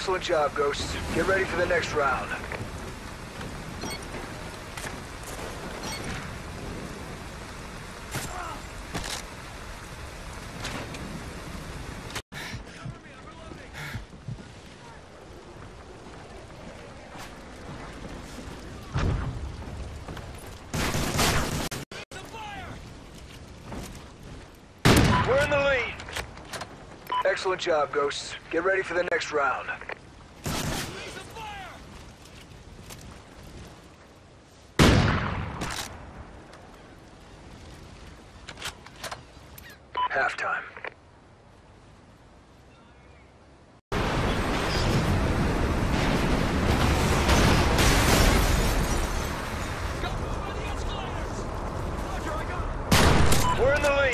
Excellent job, Ghosts. Get ready for the next round. We're in the lead. Excellent job, Ghosts. Get ready for the next round. Halftime. We're in the lead.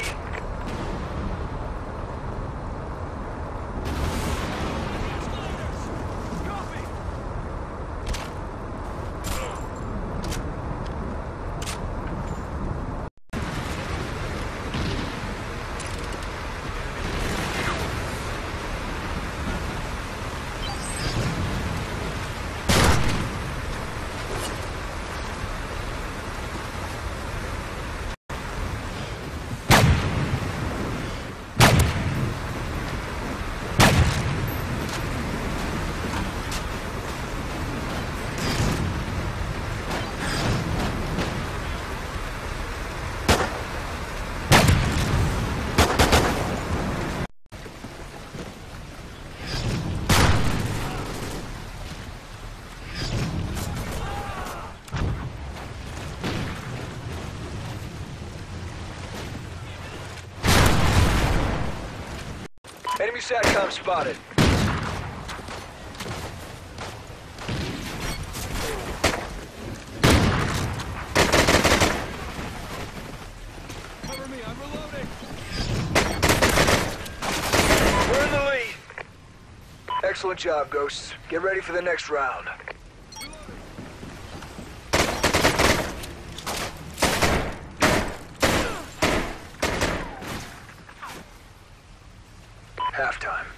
Enemy SATCOM spotted. Cover me, I'm reloading. We're in the lead. Excellent job, Ghosts. Get ready for the next round. Halftime.